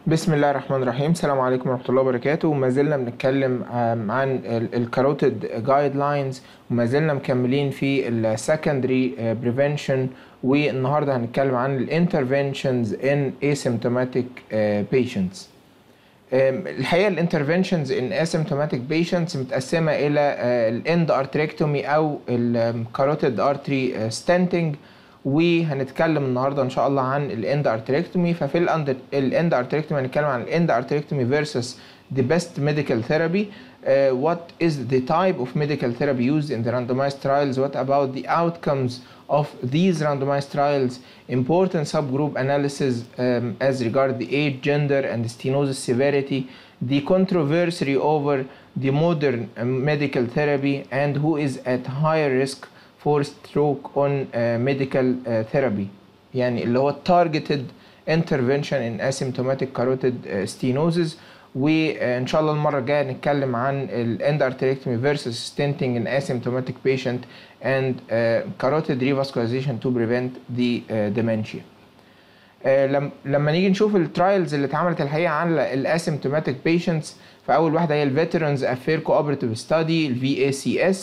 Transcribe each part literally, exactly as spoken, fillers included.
بسم الله الرحمن الرحيم. السلام عليكم ورحمة الله وبركاته. وما زلنا بنتكلم عن الكاروتيد جايد لاينز، وما زلنا مكملين في السكندري بريفنشن، والنهارده هنتكلم عن الانترفنشنز ان asymptomatic patients. الحقيقة الانترفنشنز ان asymptomatic patients متقسمة إلى الاند ارتريكتومي أو الكاروتيد ارتري ستنتنج، وهنتكلم النهارده ان شاء الله عن الاند ارتريكتومي. ففي الاند الاند ارتريكتومي هنتكلم عن الاند ارتريكتومي versus the best medical therapy. Uh, what is the type of medical therapy used in the randomized trials? What about the outcomes of these randomized trials? Important subgroup analysis um, as regard the age, gender, and stenosis severity. The controversy over the modern uh, medical therapy and who is at higher risk for stroke on uh, medical uh, therapy. يعني اللي هو targeted intervention in asymptomatic carotid uh, stenosis. وإن شاء الله المرة الجاية نتكلم عن ال end arterectomy versus stenting in asymptomatic patient and uh, carotid revascularization to prevent the uh, dementia. uh, لما لما نيجي نشوف الترايلز اللي اتعملت الحقيقة على ال asymptomatic patients، فأول واحدة هي ال Veterans Affairs Cooperative Study ال V A C S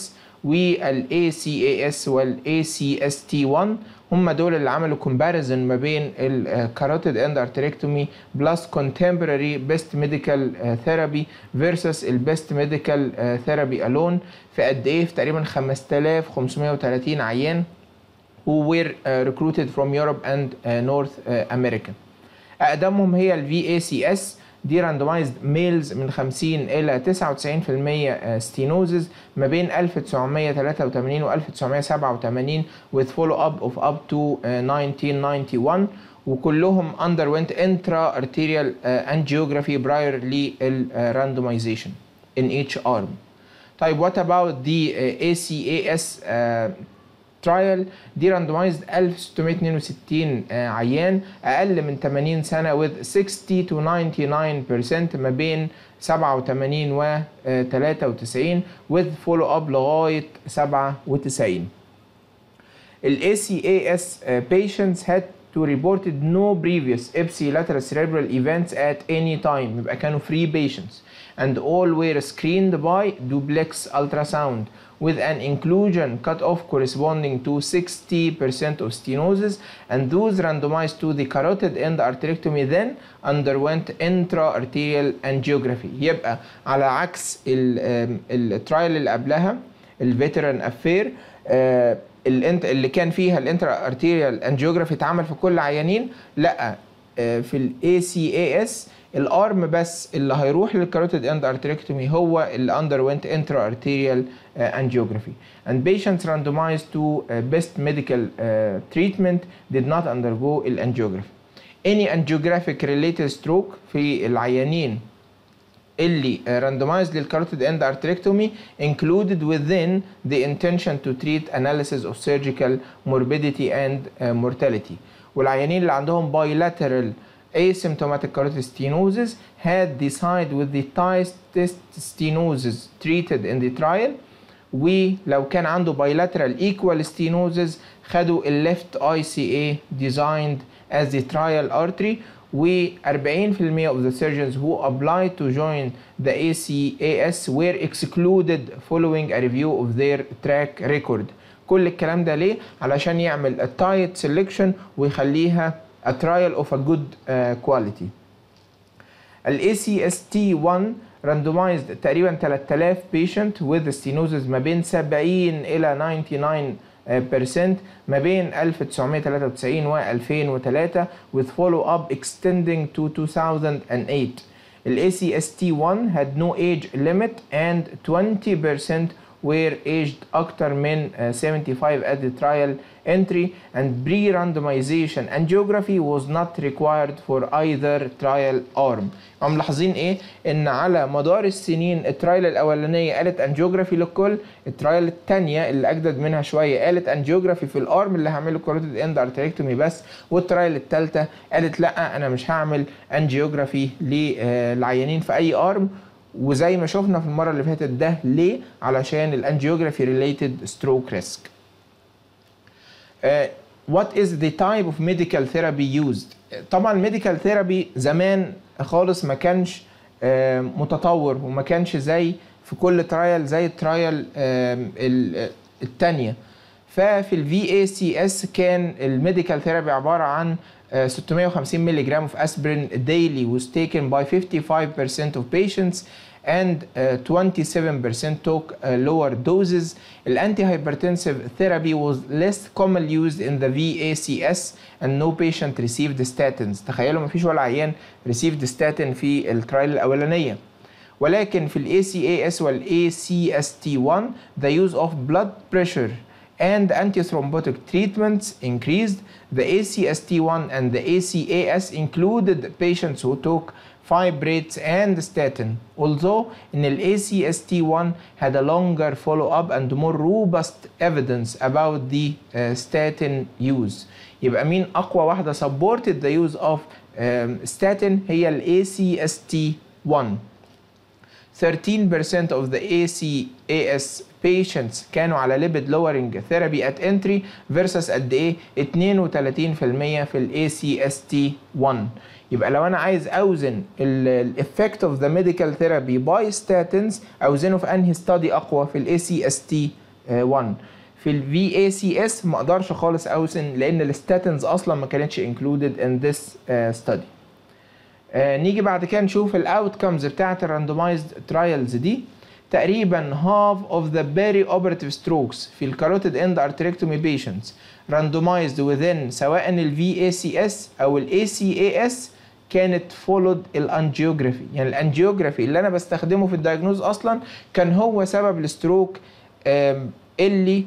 وال A C A S وال A C S T one. هم دول اللي عملوا comparison ما بين ال carotid end arterectomy plus contemporary best medical therapy versus ال best medical therapy alone في قد ايه؟ في تقريبا خمسة آلاف وخمسمائة وثلاثين عيان who were recruited from Europe and North America. أقدمهم هي ال V A C S، دي randomized males من خمسين إلى تسعة وتسعين بالمية stenosis ما بين ألف وتسعمائة وثلاثة وثمانين و ألف وتسعمائة وسبعة وثمانين with follow up of up to nineteen ninety-one، وكلهم underwent intra-arterial angiography prior لل randomization in each arm. طيب what about the A C A S uh, trial؟ دي randomized ألف وستمائة واثنين وستين عيان أقل من ثمانين سنة with sixty to ninety-nine percent ما بين سبعة وثمانين و ثلاثة وتسعين with follow up لغاية سبعة وتسعين. ال A C A S patients had to reported no previous ipsilateral cerebral events at any time، يبقى كانوا free patients and all were screened by duplex ultrasound with an inclusion cutoff corresponding to sixty percent of stenosis, and those randomized to the carotid end arterectomy then underwent intra-arterial angiography. يبقى على عكس الترايل اللي قبلها الفيتران افير اللي كان فيها الانترا ارتيريال انجيوجرافي اتعمل في كل عيانين، لا في ال A C A S الارم بس اللي هيروح للكاروتيد اند ارتريكتومي هو اللي underwent intra-arterial uh, angiography. And patients randomized to uh, best medical uh, treatment did not undergo الانجيوجرافي. Any angiographic related stroke في العيانين اللي uh, randomized للكاروتيد اند ارتريكتومي included within the intention to treat analysis of surgical morbidity and uh, mortality. والعيانين اللي عندهم bilateral asymptomatic carotid stenosis had decided with the tightest stenosis treated in the trial، ولو كان عنده bilateral equal stenosis خدوا ال left I C A designed as the trial artery، و أربعين بالمئة of the surgeons who applied to join the A C A S were excluded following a review of their track record. كل الكلام ده ليه؟ علشان يعمل a tight selection ويخليها a trial of a good uh, quality. ال A C S T one randomized تقريبا ثلاثة آلاف patient with stenosis ما بين سبعين إلى ninety-nine percent ما بين ألف وتسعمائة وثلاثة وتسعين و ألفين وثلاثة with follow up extending to two thousand eight. ال A C S T one had no age limit and twenty percent were aged أكتر من seventy-five at the trial entry, and pre-randomization angiography was not required for either trial arm. هم ملاحظين ايه؟ ان على مدار السنين الترايل الاولانيه قالت انجيوجرافي للكل، الترايل الثانيه اللي اجدد منها شويه قالت انجيوجرافي في الارم اللي هعمله كاروتيد اند ارتريكتومي بس، والترايل الثالثه قالت لا انا مش هعمل انجيوجرافي للعيانين في اي ارم. وزي ما شفنا في المره اللي فاتت ده ليه؟ علشان الانجيوجرافي ريليتد ستروك ريسك. what is the type of medical therapy used. طبعا medical therapy زمان خالص ما كانش متطور وما كانش زي في كل ترايل زي الترايل التانية. ففي ال في إيه سي إس كان الميديكال ثيرابي عبارة عن ستمائة وخمسين مللي جرام of aspirin daily was taken by fifty-five percent of patients and uh, twenty-seven percent took uh, lower doses. The antihypertensive therapy was less commonly used in the في إيه سي إس and no patient received statins. تخيلوا ما فيش ولا عيان received statin في الترايل الأولانية. ولكن في ال إيه سي إيه إس وال إيه سي إس تي one the use of blood pressure and antithrombotic treatments increased. The A C S T one and the A C A S included patients who took fibrates and statin, although in the A C S T one had a longer follow-up and more robust evidence about the uh, statin use. يبقى مين أقوى واحدة supported the use of um, statin هي ال A C S T one. thirteen percent of the A C A S patients كانوا على lipid lowering therapy at entry versus قد ايه اثنين وثلاثين بالمية في ال A C S T one. يبقى لو انا عايز اوزن ال effect of the medical therapy by statins اوزنه في انهي study اقوى في ال A C S T one. في ال في إيه سي إس ما اقدرش خالص اوزن لان الستاتنز اصلا ما كانتش included in this uh, study. آه نيجي بعد كده نشوف الاوتكمز بتاعت الراندومايزد ترايلز دي. تقريبا half of the perioperative strokes في الكاروتيد اند ارتريكتومي patients randomized within سواء ال في إيه سي إس او ال إيه سي إيه إس كانت followed الانجيوجرافي. يعني الانجيوجرافي اللي انا بستخدمه في الدايجنوز اصلا كان هو سبب الستروك اللي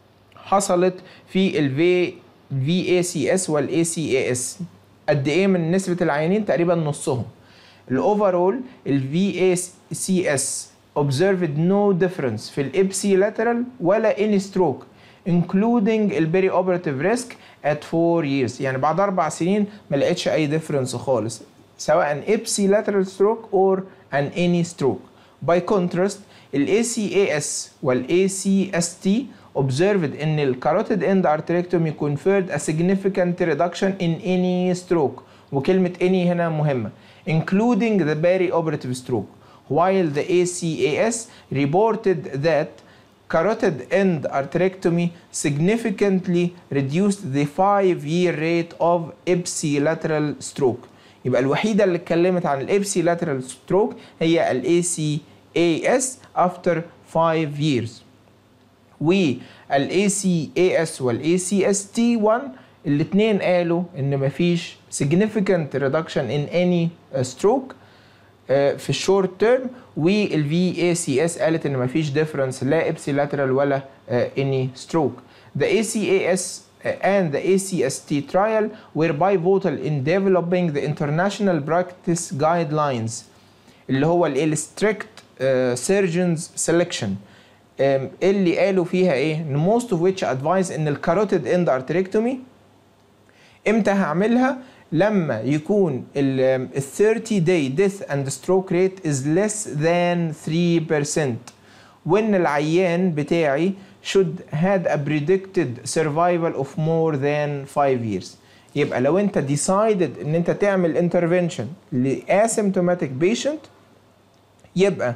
حصلت في ال في إيه سي إس وال إيه سي إيه إس. قد ايه من نسبة العيانين؟ تقريبا نصهم. الاوفرول ال في إيه سي إس observed no difference في الابسيلاترال ولا any stroke including ال perioperative risk at four years. يعني بعد اربع سنين ما لقيتش اي difference خالص سواء ipsilateral stroke or an any stroke. By contrast ال إيه سي إيه إس وال إيه سي إس تي observed ان ال carotid end arterectomy conferred a significant reduction in any stroke. وكلمة any هنا مهمة including the perioperative stroke, while the A C A S reported that carotid end arterectomy significantly reduced the five-year rate of ipsilateral stroke. يبقى الوحيدة اللي اتكلمت عن ال ipsilateral stroke هي ال A C A S after five years. وال إيه سي إيه إس وال إيه سي إس تي one الاتنين قالوا ان مفيش significant reduction in any stroke في الشورت تيرم، وال في إيه سي إس قالت ان مفيش difference لا ipsilateral ولا any stroke. The A C A S and the A C S T trial were pivotal in developing the international practice guidelines اللي هو ال strict surgeons selection اللي قالوا فيها ايه؟ most of which advise ان الكاروتيد اند ارتريكتومي امتى هعملها؟ لما يكون ال thirty day death and stroke rate is less than three percent وان العيان بتاعي should had a predicted survival of more than five years. يبقى لو انت decided ان انت تعمل intervention ل asymptomatic patient يبقى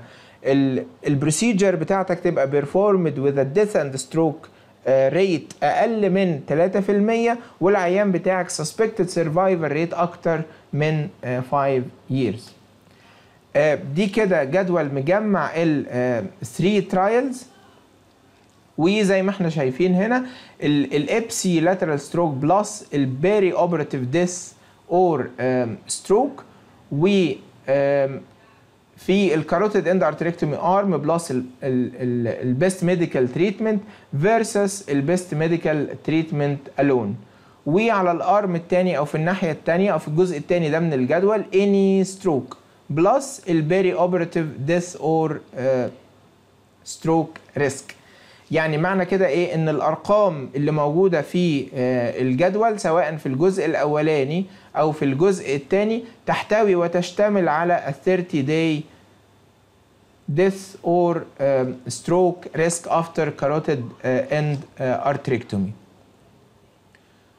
البروسيجر بتاعتك تبقى performed with a death and stroke rate اقل من ثلاثة بالمية والعيان بتاعك suspected survival rate اكتر من five years. دي كده جدول مجمع ال three trials، وزي ما احنا شايفين هنا الابسي lateral stroke plus البيري operative death or stroke و في الكاروتيد اند ارتريكتومي ارم بلس البيست ميديكال تريتمنت فيرسس البيست ميديكال تريتمنت الون. وعلى الارم الثاني او في الناحيه الثانيه او في الجزء الثاني ده من الجدول اني ستروك بلس البيري اوبراتيف ديث اور ستروك ريسك. يعني معنى كده ايه؟ ان الارقام اللي موجوده في الجدول سواء في الجزء الاولاني او في الجزء الثاني تحتوي وتشتمل على thirty day death or um, stroke risk after carotid uh, end uh, arterectomy.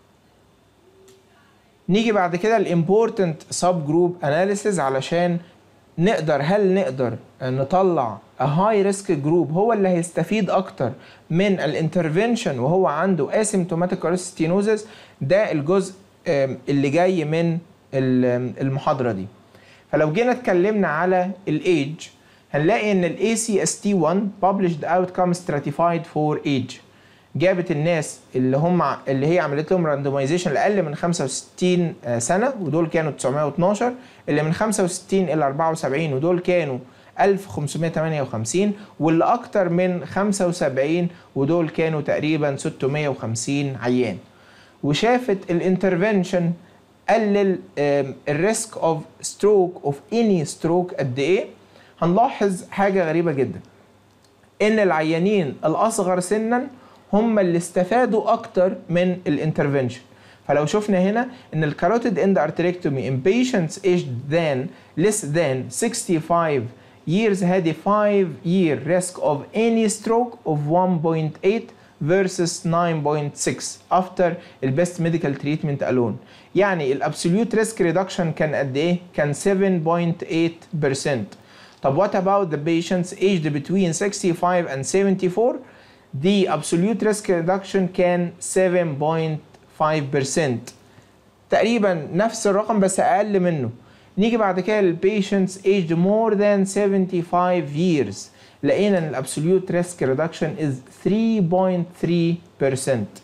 نيجي بعد كده الامبورتنت سب جروب اناليسيز علشان نقدر هل نقدر نطلع a high risk group هو اللي هيستفيد اكتر من الانترفنشن وهو عنده asymptomatic carotid stenosis. ده الجزء اللي جاي من المحاضرة دي. فلو جينا اتكلمنا على الايج هنلاقي ان ال إيه سي إس تي واحد published outcome stratified for age جابت الناس اللي هم اللي هي عملت لهم راندومايزيشن لاقل من خمسة وستين سنه ودول كانوا تسعمائة واثناشر، اللي من خمسة وستين الى أربعة وسبعين ودول كانوا ألف وخمسمائة وثمانية وخمسين، واللي اكتر من خمسة وسبعين ودول كانوا تقريبا ستمائة وخمسين عيان. وشافت الانترفنشن قلل الريسك اوف ستروك اوف اني ستروك قد ايه. هنلاحظ حاجه غريبه جدا، ان العيانين الاصغر سنا هم اللي استفادوا اكتر من الانترفنشن. فلو شفنا هنا ان الكاروتيد اند ارتريكتومي in patients aged than less than sixty-five years had a five year risk of any stroke of one point eight versus nine point six after البست ميديكال تريتمنت alone. يعني الابسوليوت ريسك ريدكشن كان قد ايه؟ كان seven point eight percent. طب what about the patients aged between sixty-five and seventy-four؟ the absolute risk reduction كان seven point five percent، تقريبا نفس الرقم بس اقل منه. نيجي بعد كده للبيشنتس aged more than seventy-five years لقينا ان الابسوليوت ريسك ريدكشن is three point three percent.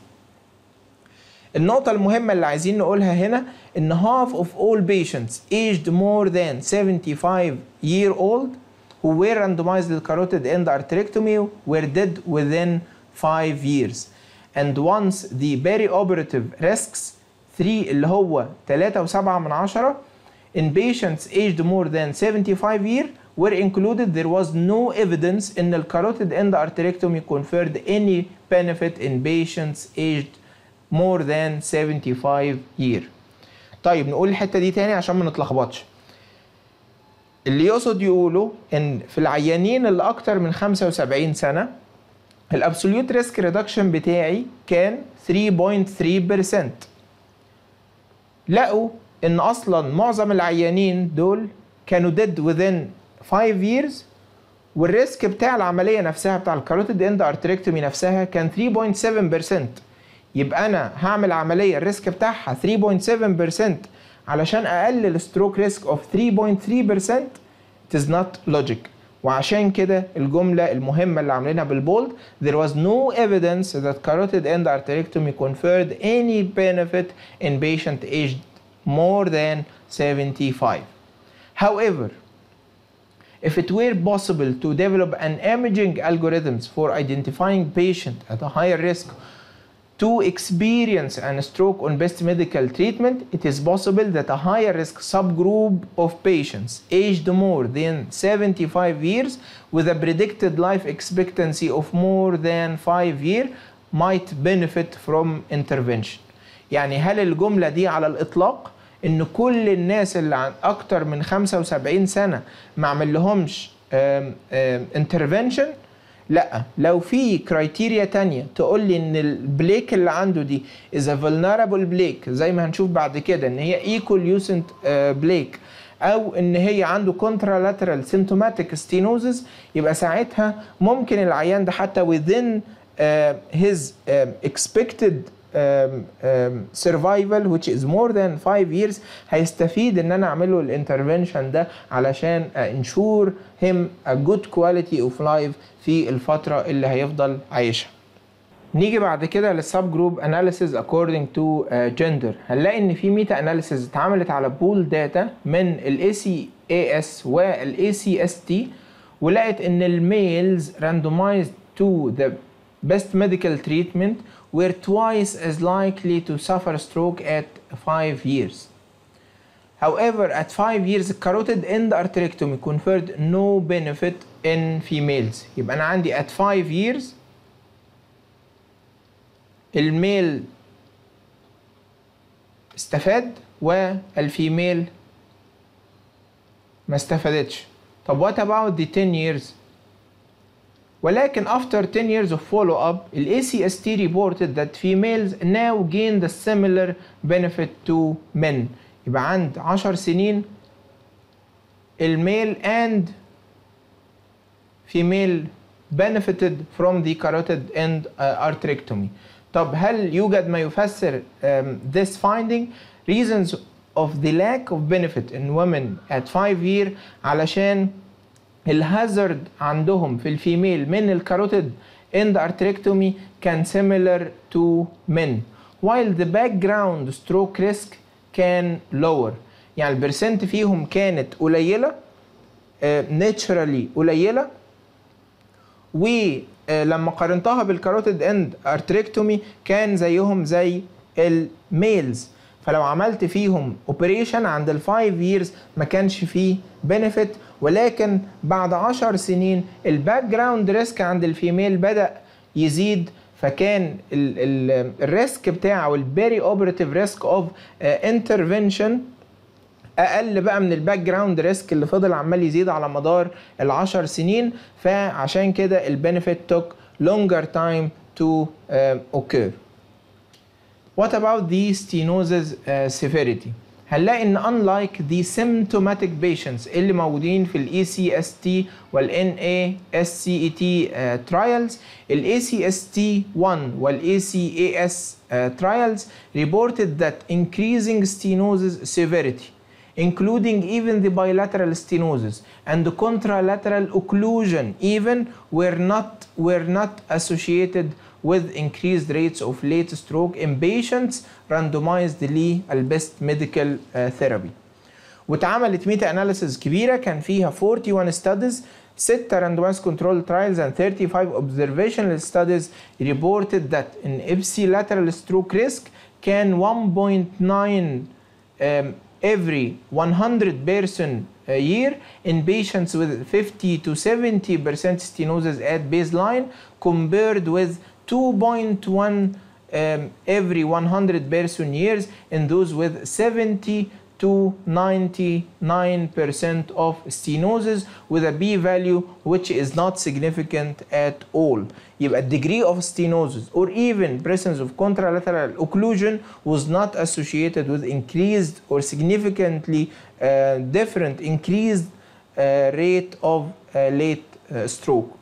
النقطة المهمة اللي عايزين نقولها هنا ان half of all patients aged more than seventy-five year old who were randomized to carotid end arterectomy were dead within five years. And once the perioperative risks three اللي هو ثلاثة وسبعة من عشرة in patients aged more than seventy-five year were included, there was no evidence in the carotid end arterectomy conferred any benefit in patients aged more than seventy-five year. طيب نقول الحتة دي تاني عشان ما نتلخبطش. اللي يقصد يقوله ان في العيانين اللي اكتر من خمسة وسبعين سنة الابسوليوت ريسك ريدكشن بتاعي كان three point three percent. لقوا ان اصلا معظم العيانين دول كانوا dead within five years والريسك بتاع العملية نفسها بتاع الكاروتيد اند ارتريكتومي نفسها كان three point seven percent. يبقى انا هعمل عملية الريسك بتاعها three point seven percent علشان اقلل ستروك ريسك اوف three point three percent. it is not logic. وعشان كده الجملة المهمة اللي عاملينها بالبولد there was no evidence that carotid end arterectomy conferred any benefit in patient aged more than seventy-five. However, if it were possible to develop an imaging algorithms for identifying patient at a higher risk to experience a stroke on best medical treatment, it is possible that a higher risk subgroup of patients aged more than seventy-five years with a predicted life expectancy of more than five years might benefit from intervention. يعني هل الجملة دي على الإطلاق إن كل الناس اللي عن أكتر من خمسة وسبعين سنة ما عمل لهمش intervention؟ لا، لو في كرايتيريا تانية تقول لي ان البليك اللي عنده دي is a vulnerable بليك زي ما هنشوف بعد كده ان هي equal-lucent بليك او ان هي عنده contralateral symptomatic stenosis، يبقى ساعتها ممكن العيان ده حتى within uh, his uh, expected Um, um, survival which is more than five years هيستفيد ان انا اعمله الانترفنشن ده علشان ensure him a good quality of life في الفترة اللي هيفضل عايشها. نيجي بعد كده للسب جروب analysis according to uh, gender. هنلاقي ان في ميتا اناليسيز اتعملت على بول داتا من ال إيه سي إيه إس وال إيه سي إس تي ولقت ان الميلز randomized to the best medical treatment were twice as likely to suffer stroke at five years. However, at five years, carotid end arterectomy conferred no benefit in females. يبقى أنا عندي at five years الميل استفاد والفيميل ما استفادتش. طب what about the ten years؟ ولكن after ten years of follow-up ال إيه سي إس تي reported that females now gained a similar benefit to men. يبقى عند عشر سنين الميل and female benefited from the carotid end uh, arterectomy. طب هل يوجد ما يفسر um, this finding؟ reasons of the lack of benefit in women at five year علشان الهازارد عندهم في الفيميل من الكاروتيد end arterectomy كان similar to men while the background stroke risk كان lower. يعني البرسنت فيهم كانت قليلة uh, naturally قليلة، ولما قارنتها بالكاروتيد اند ارتريكتومي كان زيهم زي الميلز. فلو عملت فيهم اوبريشن عند الفايف ييرز ما كانش فيه بنفيت، ولكن بعد عشر سنين الباك جراوند ريسك عند الفيميل بدأ يزيد، فكان الريسك بتاعه البيري اوبراتيف ريسك اوف انترفنشن اقل بقى من الباك جراوند ريسك اللي فضل عمال يزيد على مدار العشر سنين. فعشان كده البنفيت took longer time to uh, occur. What about the stenosis uh, severity؟ هنلاقي ان unlike the symptomatic patients اللي موجودين في ال إيه سي إس تي وال إن إيه إس سي إي تي uh, trials، ال إيه سي إس تي one وال إيه سي إيه إس uh, trials reported that increasing stenosis severity including even the bilateral stenosis and the contralateral occlusion even were not were not associated with increased rates of late stroke in patients randomized للبست medical uh, therapy. واتعملت ميتا اناليسيز كبيره كان فيها forty-one studies، ستة randomized controlled trials and thirty-five observational studies reported that in ipsilateral stroke risk can one point nine um, every one hundred person a year in patients with fifty to seventy percent stenosis at baseline compared with two point one um, every one hundred person years in those with seventy to ninety-nine percent of stenosis with a p-value which is not significant at all. يبقى degree of stenosis or even presence of contralateral occlusion was not associated with increased or significantly uh, different increased uh, rate of uh, late uh, stroke.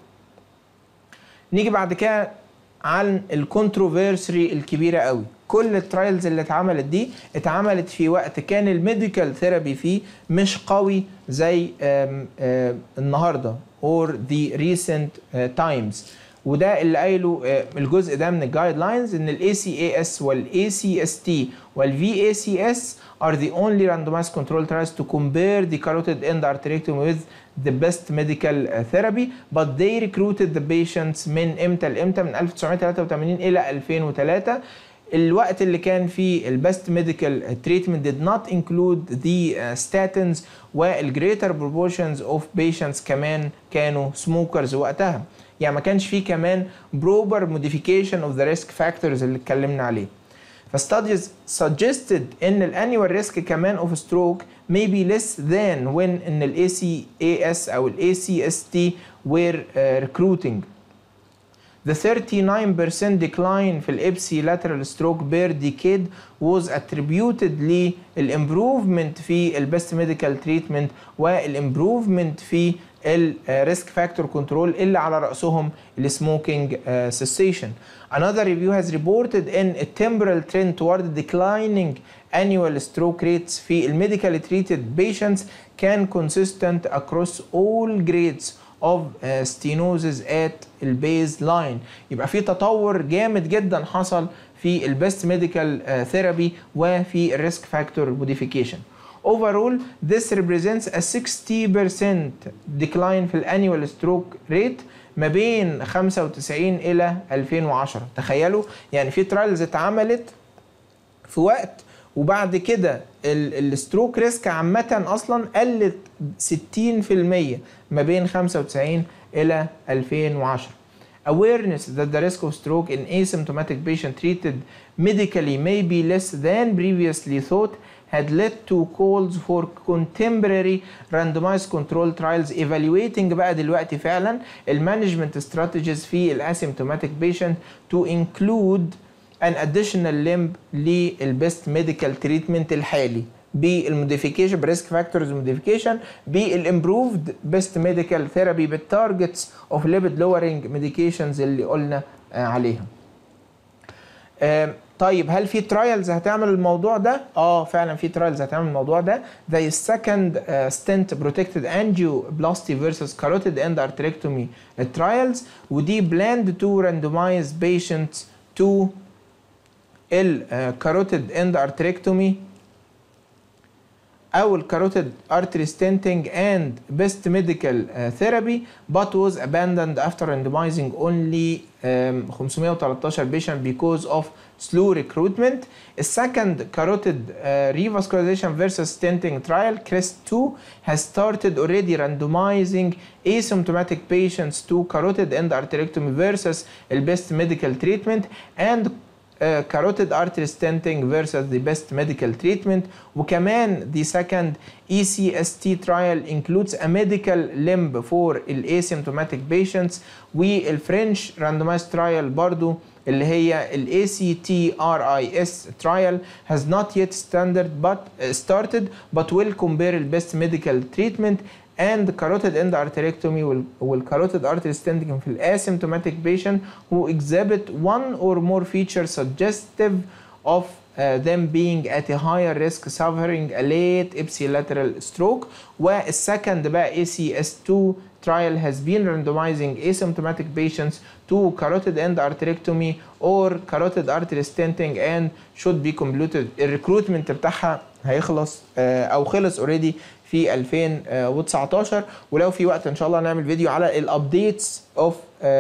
نيجي بعد كده عن الكونتروفيرسي الكبيرة قوي. كل الترايلز اللي اتعملت دي اتعملت في وقت كان الميديكال ثيرابي فيه مش قوي زي آم آم النهارده or the recent uh, times. وده اللي قايله uh, الجزء ده من الجايد لاينز ان ال إيه سي إيه إس وال إيه سي إس تي وال في إيه سي إس are the only randomized controlled trials to compare the carotid end arterectomy with the best medical therapy, but they recruited the patients من امتى لامتى؟ من ألف وتسعمية وتلاتة وتمانين الى ألفين وتلاتة. الوقت اللي كان فيه البست ميديكال تريتمنت did not include the uh, statins وال greater proportions of patients كمان كانوا smokers وقتها. يعني ما كانش فيه كمان proper modification of the risk factors اللي اتكلمنا عليه. فstudies suggested ان الانيوال ريسك كمان of stroke may be less than when ان ال إيه سي إيه إس او ال إيه سي إس تي were uh, recruiting. The thirty-nine percent decline في ال ipsilateral stroke per decade was attributed للimprovement في ال best medical treatment والimprovement في ال risk factor control اللي على رأسهم ال smoking uh, cessation. Another review has reported in a temporal trend toward declining annual stroke rates في ال medically treated patients can consistent across all grades of uh, stenosis at the baseline. يبقى في تطور جامد جدا حصل في ال best medical uh, therapy وفي ال risk factor modification. Overall, this represents a sixty percent decline في ال annual stroke rate ما بين خمسة وتسعين إلى ألفين وعشرة. تخيلوا يعني في ترايلز اتعملت في وقت وبعد كده الستروك ريسك عامة أصلا قلت ستين في المية ما بين خمسة وتسعين إلى ألفين وعشرة. Awareness that the risk of stroke in asymptomatic patient treated medically may be less than previously thought had led to calls for contemporary randomized control trials evaluating بقى دلوقتي فعلا المانجمنت strategies في الاسيمتوماتيك patient to include an additional limb للبيست ميديكال تريتمنت الحالي بالموديفيكيشن بريسك فاكتورز موديفيكيشن بالامبروفد بيست ميديكال ثيرابي بالتارجتس اوف ليبيد لورنج ميديكيشنز اللي قلنا عليها. طيب هل في ترايلز هتعمل الموضوع ده؟ اه فعلا في ترايلز هتعمل الموضوع ده زي السكند ستنت بروتكتد انجيوبلاستي فيرسس كاروتيد اند ارتريكتومي ترايلز، ودي بلاند تو راندومايز بيشنتس تو الكاروتيد اند ارتريكتومي او الكاروتيد artery stenting and best medical uh, therapy but was abandoned after randomizing only um, خمسمية وتلتاشر patient because of slow recruitment. A second carotid uh, revascularization versus stenting trial CREST two has started already randomizing asymptomatic patients to carotid end arterectomy versus the best medical treatment and Uh, carotid artery stenting versus the best medical treatment. وكمان the second E C S T trial includes a medical limb for ال asymptomatic patients، والفرنش randomized trial برضو اللي هي ال A C T R I S trial has not yet standard but uh, started but will compare the best medical treatment and carotid end arterectomy والcarotid artery stenting في asymptomatic patient who exhibit one or more features suggestive of uh, them being at a higher risk suffering a late ipsilateral stroke. والsecond بقى A C S two trial has been randomizing asymptomatic patients to carotid end arterectomy or carotid artery stenting and should be completed. الريكروتمنت بتاعها هيخلص uh, او خلص اوريدي في ألفين وتسعتاشر، ولو في وقت ان شاء الله نعمل فيديو على الابديتس اوف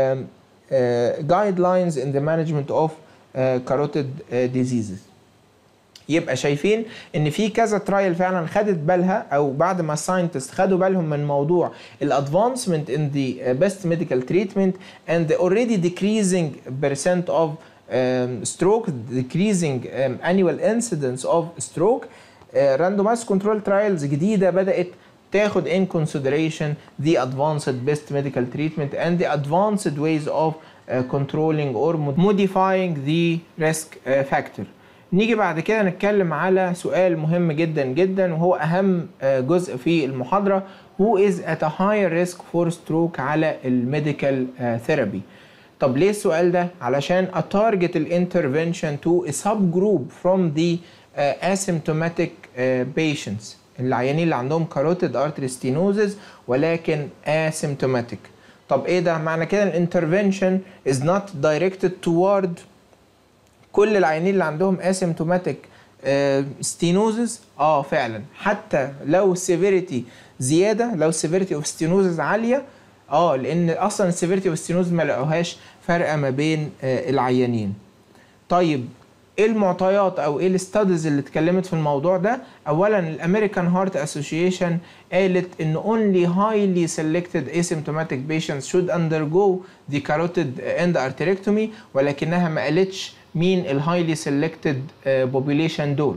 جايد لاينز ان ذا مانجمنت اوف كاروتيد ديزيزز. يبقى شايفين ان في كذا ترايل فعلا خدت بالها او بعد ما الساينتست خدوا بالهم من موضوع الادفانسمنت ان ذا بيست ميديكال تريتمنت and the already decreasing percent of um, stroke, decreasing um, annual incidence of stroke. randomized control trials جديدة بدأت تاخد in consideration the advanced best medical treatment and the advanced ways of uh, controlling or modifying the risk uh, factor. نيجي بعد كده نتكلم على سؤال مهم جدا جدا وهو أهم uh, جزء في المحاضرة، who is at a higher risk for stroke على الميديكال uh, therapy. طب ليه السؤال ده؟ علشان a target intervention to a subgroup from the Uh, asymptomatic uh, patients، العيانين اللي عندهم carotid artery stenosis ولكن asymptomatic. طب ايه ده؟ معنى كده الانترفنشن is not directed toward كل العيانين اللي عندهم asymptomatic uh, stenosis. اه فعلا حتى لو severity زياده، لو severity of stenosis عاليه، اه لان اصلا severity of stenosis ما لقوهاش فرقه ما بين uh, العيانين. طيب ايه المعطيات او ايه الستاديز اللي اتكلمت في الموضوع ده؟ اولا الامريكان هارت اسوشيشن قالت ان only highly selected asymptomatic patients should undergo the carotid end arterectomy، ولكنها ما قالتش مين الهايلي selected population دول.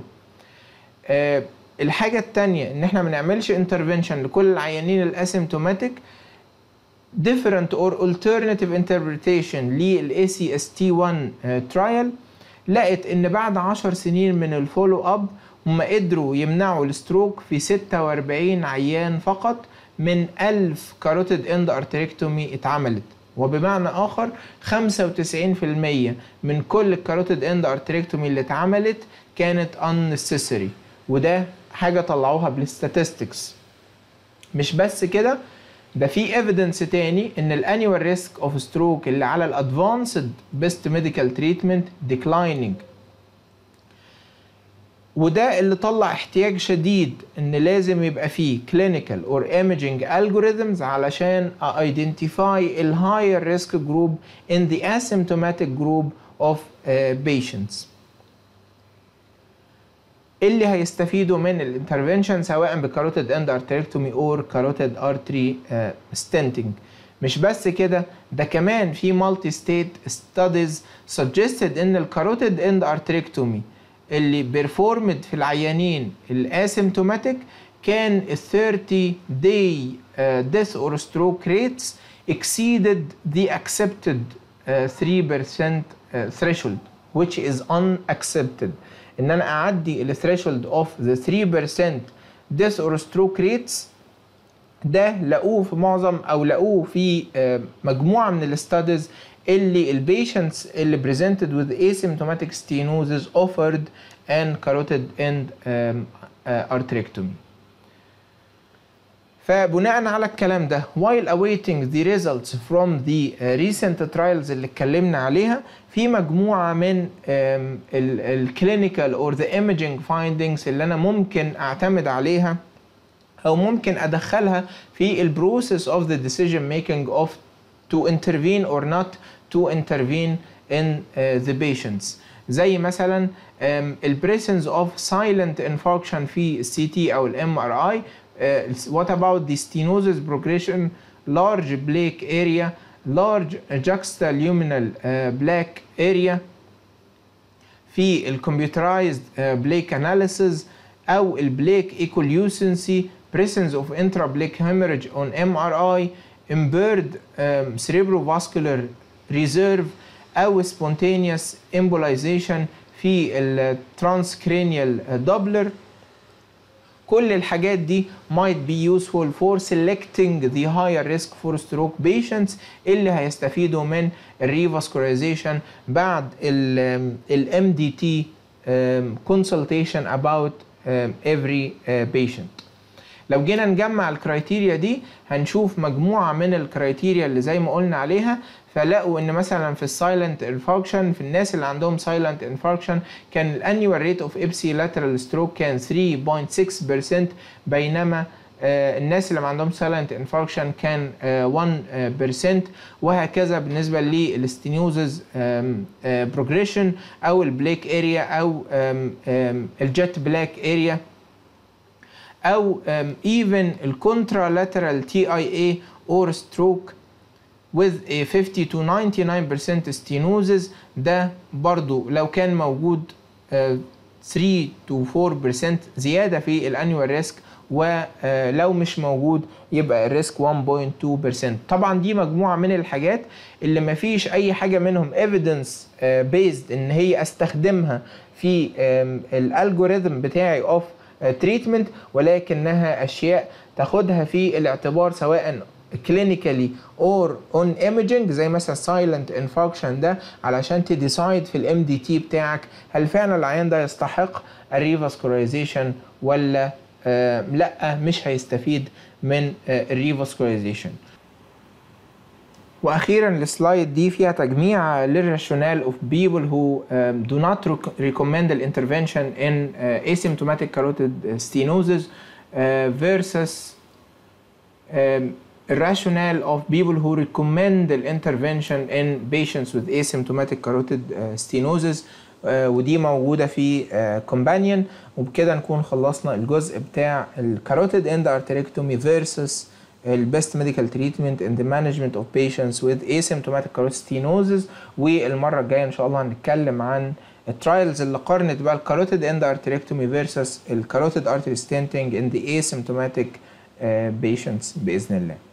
أه الحاجه الثانيه ان احنا ما نعملش intervention لكل العيانين الاسيمتوماتيك. different or alternative interpretation لل A C S T one trial لقت ان بعد عشر سنين من الفولو اب هم قدروا يمنعوا الستروك في ستة وأربعين عيان فقط من ألف كاروتيد اند ارتريكتومي اتعملت، وبمعنى اخر خمسة وتسعين في المية من كل الكاروتيد اند ارتريكتومي اللي اتعملت كانت unnecessary، وده حاجه طلعوها بالستاتستكس. مش بس كده، ده في ايفيدنس تاني ان الانيوال ريسك اوف ستروك اللي على الادفانسد بيست ميديكال تريتمنت ديكلايننج، وده اللي طلع احتياج شديد ان لازم يبقى فيه clinical or imaging algorithms علشان identify ال higher risk group in the asymptomatic group of uh, patients اللي هيستفيدوا من الانترفنشن سواء بكاروتيد اند ارتريكتومي اور كاروتيد ارتري ستنتنج. مش بس كده، ده كمان في مالتي ستيت ستاديز suggested ان الكاروتيد اند ارتريكتومي اللي بيرفورمد في العيانين الاسيمتوماتيك كان ال thirty day uh, death or stroke rates exceeded the accepted uh, three percent uh, threshold which is unaccepted. ان انا اعدي ال threshold of the three percent death or stroke rates ده لقوه في معظم او لقوه في uh, مجموعه من الستاديز اللي البيشنتس اللي presented with asymptomatic stenosis offered an carotid end um, uh, arterectomy. فبناء على الكلام ده while awaiting the results from the uh, recent trials اللي اتكلمنا عليها في مجموعة من um, ال clinical or the imaging findings اللي أنا ممكن أعتمد عليها أو ممكن أدخلها في ال process of the decision making of to intervene or not to intervene in uh, the patients. زي مثلا um, ال presence of silent infarction في ال C T أو ال M R I. Uh, what about the stenosis progression, large plaque area, large juxtaluminal uh, plaque area في ال computerized uh, plaque analysis أو ال plaque eccolucency, presence of intraplaque hemorrhage on M R I, impaired um, cerebrovascular reserve أو spontaneous embolization في ال transcranial doppler. كل الحاجات دي might be useful for selecting the higher risk for stroke patients اللي هيستفيدوا من الريفاسكولايزيشن بعد ال M D T um, consultation about um, every uh, patient. لو جينا نجمع الكرايتيريا دي هنشوف مجموعة من الكرايتيريا اللي زي ما قلنا عليها. فلقوا ان مثلا في السايلنت انفاركشن في الناس اللي عندهم سايلنت انفاركشن كان الانيوال ريت اوف ابسي لاترال ستروك كان three point six percent بينما آه الناس اللي ما عندهم سايلنت انفاركشن كان آه one percent وهكذا بالنسبه للستينوزز بروجريشن او البلاك اريا او الجيت بلاك اريا او even الكونترالاترال تي اي اي or stroke with a fifty to ninety-nine percent stenosis. ده برضو لو كان موجود uh, three to four percent زيادة في الانيوال ريسك ولو مش موجود يبقى الريسك one point two percent. طبعا دي مجموعة من الحاجات اللي مفيش اي حاجة منهم evidence uh, based ان هي استخدمها في um, الالجوريثم بتاعي of uh, treatment ولكنها اشياء تاخدها في الاعتبار سواء clinically or on imaging زي مثلا silent infarction ده علشان تديسايد في الام دي تي بتاعك هل فعلا العيان ده يستحق الريفاسكولايزيشن ولا آه لا مش هيستفيد من آه الريفاسكولايزيشن. واخيرا السلايد دي فيها تجميع للراشونال of people who um, do not recommend the intervention in uh, asymptomatic carotid stenosis uh, versus um, rationale of people who recommend the intervention in patients with asymptomatic carotid uh, stenosis uh, ودي موجودة في uh, companion. وبكده نكون خلصنا الجزء بتاع الكاروتيد end arterectomy versus the best medical treatment in the management of patients with asymptomatic carotid stenosis. والمرة الجاية إن شاء الله هنتكلم عن الترايلز اللي قارنت بقى الكاروتيد end arterectomy versus الكاروتيد artery stenting in the asymptomatic uh, patients بإذن الله.